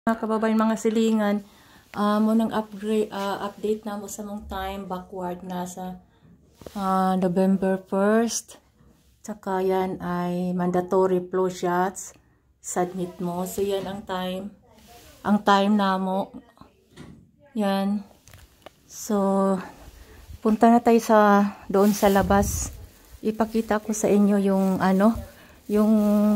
Mga kababayan, mga silingan, mo nang update na mo sa mong time backward na sa November 1st. Tsaka yan ay mandatory flu shots. Submit mo. So yan ang time. Ang time na mo. Yan. So, punta na tayo doon sa labas. Ipakita ko sa inyo yung yung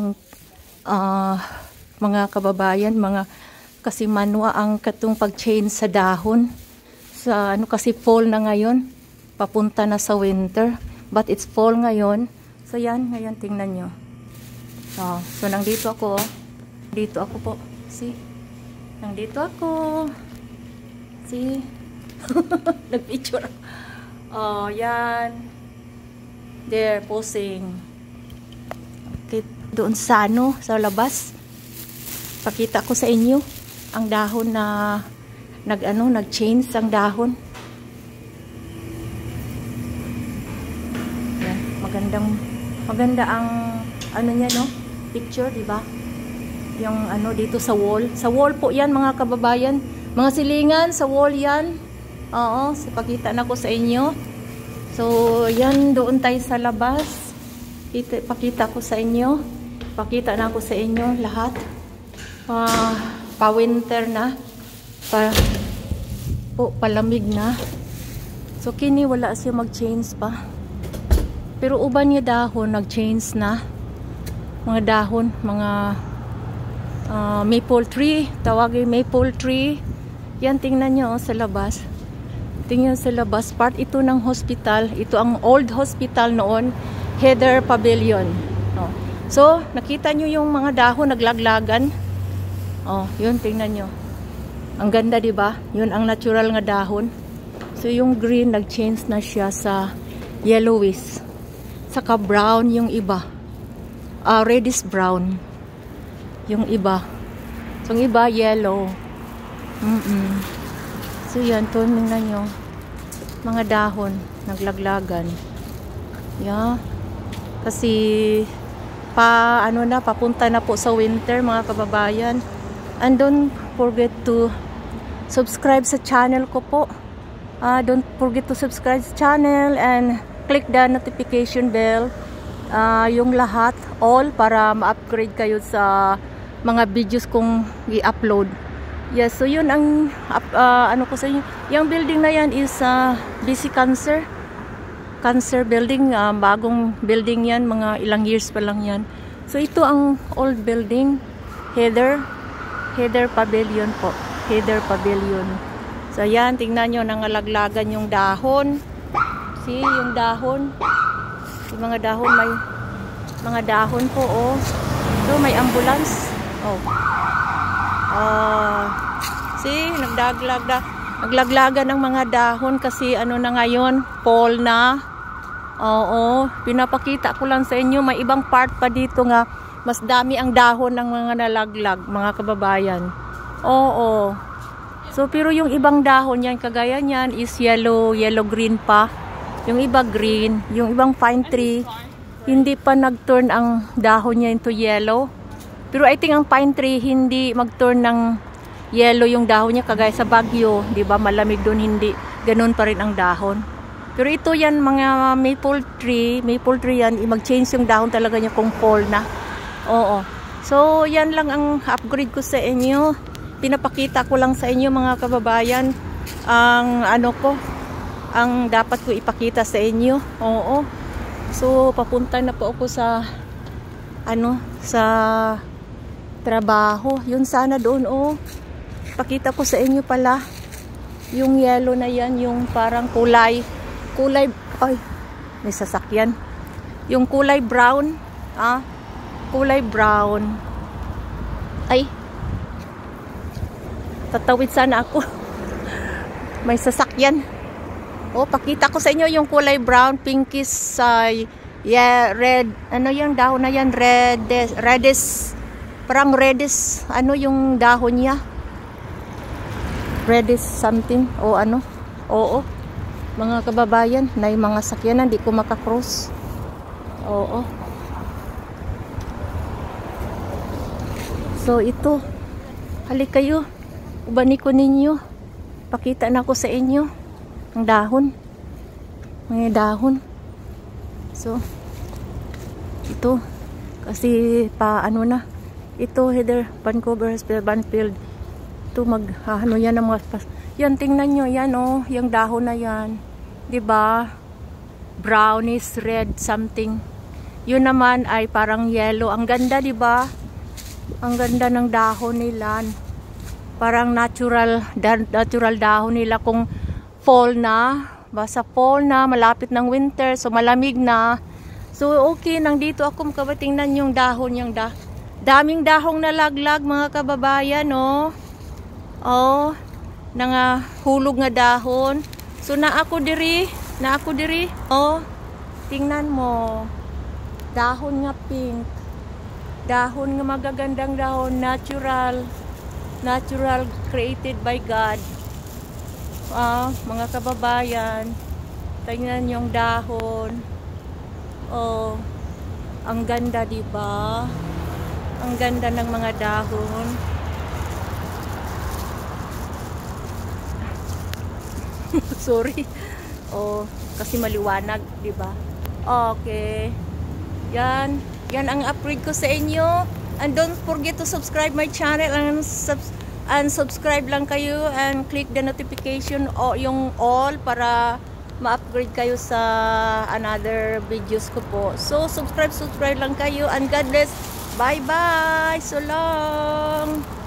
mga kababayan, kasi manwa ang katong pag-change sa dahon. Sa kasi fall na ngayon. Papunta na sa winter. But it's fall ngayon. So yan, ngayon tingnan nyo. So nandito ako. Dito ako po. See? Nandito ako. See? Nag-picture. Oh, yan. There, posing. Okay, doon sa sa labas. Pakita ko sa inyo ang dahon na nag-change ang dahon. Yan, maganda ang niya, no? Picture, di ba? Yung dito sa wall. Sa wall po 'yan, mga kababayan. Mga silingan sa wall 'yan. Oo, pakita na ko sa inyo. So, yan doon tayo sa labas. Pakita ko sa inyo. Pakita na ko sa inyo lahat. Pa-winter na. Palamig na. So, kini wala siya mag-change pa. Pero uban niya dahon, nag-change na. Mga dahon, mga maple tree. Tawagin maple tree. Yan, tingnan nyo sa labas. Tingnan sa labas. Part ito ng hospital. Ito ang old hospital noon. Heather Pavilion. So, nakita nyo yung mga dahon naglaglagan. Yun, tingnan nyo. Ang ganda, di ba? Yun ang natural nga dahon. So, yung green, nag-change na siya sa yellowish. Saka brown yung iba. Reddish brown. Yung iba. So, yung iba, yellow. So, yan. Tingnan nyo. Mga dahon, naglaglagan. Yeah. Kasi, papunta na po sa winter, mga kababayan. And don't forget to subscribe sa channel ko po. Don't forget to subscribe sa channel and click the notification bell. Yung lahat, all, para ma-upgrade kayo sa mga videos kong i-upload. Yes, so yun ang ko sa inyo. Yung building na yan is BC Cancer building. Bagong building yan, mga ilang years pa lang yan. So ito ang old building, Heather Pavilion po. Heather Pavilion. So yan, tingnan nyo, nangalaglagan yung dahon. See, yung dahon. Yung mga dahon, may mga dahon po, So, may ambulance. See, naglaglagan ng mga dahon kasi na ngayon, fall na. Pinapakita ko lang sa inyo, may ibang part pa dito nga mas dami ang dahon ng mga nalaglag, mga kababayan. So, pero yung ibang dahon yan, kagaya niyan is yellow-green pa. Yung iba green, yung ibang pine tree, hindi pa nag-turn ang dahon niya into yellow. Pero I think ang pine tree hindi mag-turn ng yellow yung dahon niya, kagaya sa Baguio, 'di ba? Malamig doon, hindi ganoon pa rin ang dahon. Pero ito yan, mga maple tree yan, mag-change yung dahon talaga niya kung fall na. So, yan lang ang upgrade ko sa inyo. Pinapakita ko lang sa inyo, mga kababayan, ang ang dapat ko ipakita sa inyo. So, papunta na po ako sa sa trabaho. Yun sana doon, Pakita ko sa inyo pala. Yung yellow na yan, yung parang kulay, ay, may sasakyan. Yung kulay brown, kulay brown. Ay, tatawid sana ako. May sasakyan. Pakita ko sa inyo yung kulay brown, pinkish, red. Yung dahon na yan? Reddish. Parang reddish. Yung dahon niya? Reddish something. Mga kababayan, na yung mga sakyanan, di ko makakross. So, ito. Halik kayo. Ubani ko ninyo. Pakita na ko sa inyo. Ang dahon. Mga dahon. So, ito. Kasi ano na. Ito, Heather, Vancouver Hospital, Banfield. Ito, ano yan ang mga... Yan, tingnan nyo. Yan, oh. Yung dahon na yan. Diba? Brownish, red, something. Yun naman ay parang yellow. Ang ganda, diba? Ang ganda ng dahon nila. Parang natural dahon nila kung fall na. Basta fall na, malapit ng winter, so malamig na. So, okay, nandito ako makabatingnan yung dahon, daming dahong nalaglag, mga kababayan, oh. Oh, hulog nga dahon. So, na ako diri. Oh, tingnan mo. Dahon nga pink. Dahon nga magagandang dahon, natural created by God. Mga kababayan, tingnan yung dahon. Oh, ang ganda, diba? Ang ganda ng mga dahon. Sorry. Oh, kasi maliwanag, diba? Okay. Yan ang upgrade ko sa inyo. And don't forget to subscribe my channel and subscribe lang kayo and click the notification o yung all para ma-upgrade kayo sa another videos ko po. So, subscribe lang kayo and God bless. Bye-bye. So long.